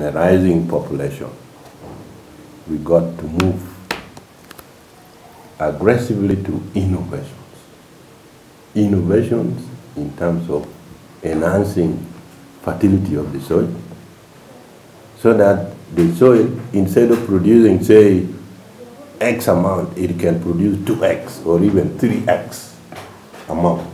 a rising population, we got to move aggressively to innovations. Innovations in terms of enhancing fertility of the soil, so that the soil, instead of producing, say, X amount, it can produce 2X or even 3X amount.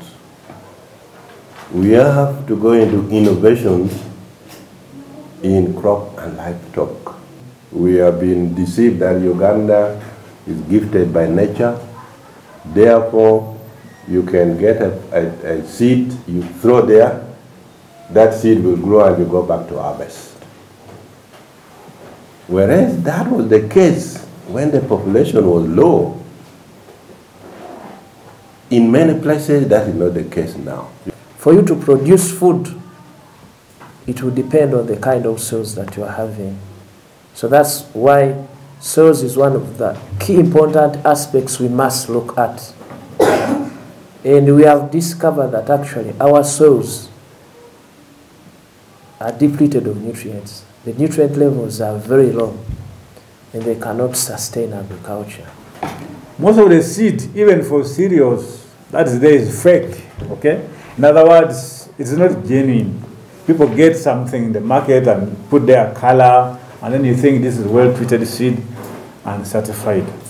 We have to go into innovations in crop and livestock. We have been deceived that Uganda is gifted by nature. Therefore, you can get a seed, you throw there, that seed will grow and you go back to harvest. Whereas that was the case when the population was low. In many places, that is not the case now. For you to produce food, it will depend on the kind of soils that you are having. So that's why soils is one of the key important aspects we must look at. And we have discovered that actually our soils are depleted of nutrients. The nutrient levels are very low and they cannot sustain agriculture. Most of the seed, even for cereals, that is there is fake, okay? In other words, it's not genuine. People get something in the market and put their color, and then you think this is well-treated seed and certified.